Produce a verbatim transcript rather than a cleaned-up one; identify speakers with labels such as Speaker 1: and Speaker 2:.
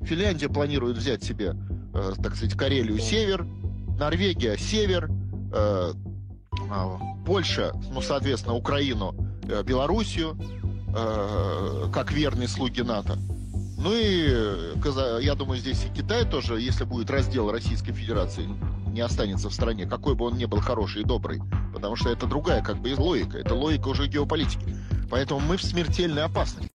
Speaker 1: Финляндия планирует взять себе, э, так сказать, Карелию север, Норвегия север, э, э, Польша, ну, соответственно, Украину, э, Белоруссию, э, как верные слуги НАТО. Ну и, я думаю, здесь и Китай тоже, если будет раздел Российской Федерации, не останется в стране, какой бы он ни был хороший и добрый. Потому что это другая как бы логика. Это логика уже геополитики. Поэтому мы в смертельной опасности.